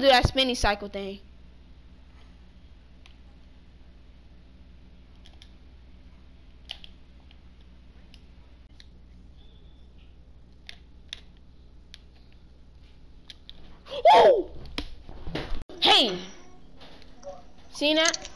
do that spinning cycle thing. Woo! Hey! Seen that?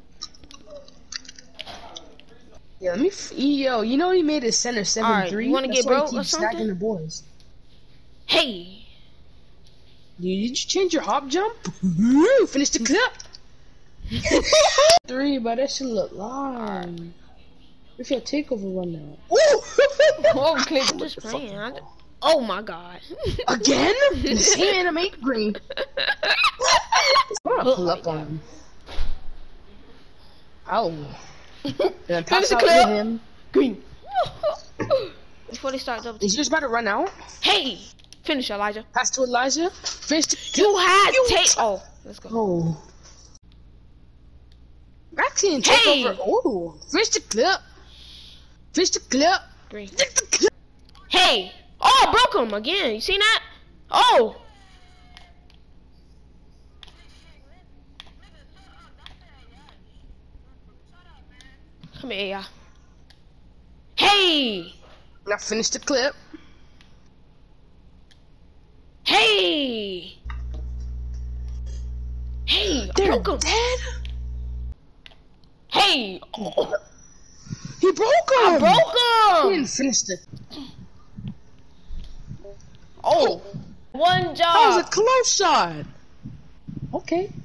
Yeah, let me. Yo, you know he made it center 7-3. Alright, you wanna get broke or something? Stacking the boys. Hey! Dude, did you change your hop jump? Finish the clip. 3, but that should look long. If your takeover run now. Oh, clip. I'm just playing. Oh my god. Again? The same animate green. I'm gonna pull up on him. Ow. Then pass out to him. Green. Before they start double. Is yours about to run out? Hey! Finish, Elijah. Pass to Elijah. Finish the You had take. Oh, let's go. Oh. Actually, take over. Oh, finish the clip. Finish the clip. Green. Hey! Oh, I broke him again. You seen that? Oh! Come here, y'all. Hey! Now finish the clip. Hey! Hey! I broke him. Dead? Hey! Oh. He broke him! I broke him! He didn't finish the... Oh! One job! That was a close shot! Okay.